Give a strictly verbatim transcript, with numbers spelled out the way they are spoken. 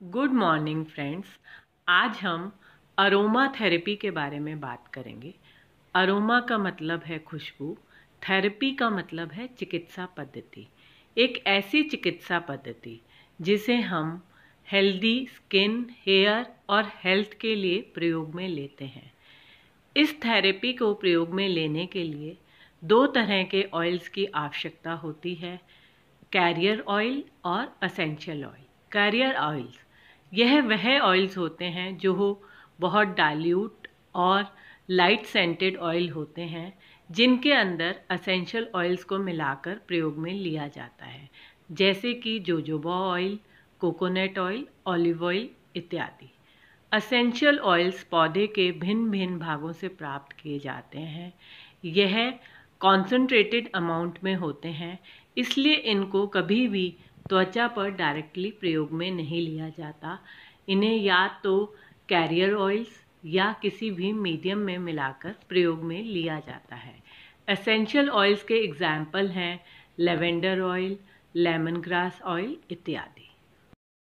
Good morning friends. आज हम aroma therapy के बारे में बात करेंगे। अरोमा का मतलब है खुशबू, थेरेपी का मतलब है चिकित्सा पद्धति। एक ऐसी चिकित्सा पद्धति जिसे हम हेल्दी स्किन, हेयर और हेल्थ के लिए प्रयोग में लेते हैं। इस थेरेपी को प्रयोग में लेने के लिए दो तरह के ऑयल्स की आवश्यकता होती है, कैरियर ऑयल और एसेंशियल ऑयल। कैरियर ऑयल्स यह वह ऑयल्स होते हैं जो हो बहुत डाइल्यूट और लाइट सेंटेड ऑयल होते हैं, जिनके अंदर एसेंशियल ऑयल्स को मिलाकर प्रयोग में लिया जाता है, जैसे कि jojoba oil, coconut oil, olive oil इत्यादि। एसेंशियल ऑयल्स पौधे के भिन्न भिन्न भागों से प्राप्त किए जाते हैं। यह कॉन्सेंट्रेटेड अमाउंट में होते हैं, इसलिए इनको कभी भी त्वचा पर डायरेक्टली प्रयोग में नहीं लिया जाता। इन्हें या तो कैरियर ऑयल्स या किसी भी मीडियम में मिलाकर प्रयोग में लिया जाता है। एसेंशियल ऑयल्स के एग्जाम्पल हैं lavender oil, lemongrass oil इत्यादि।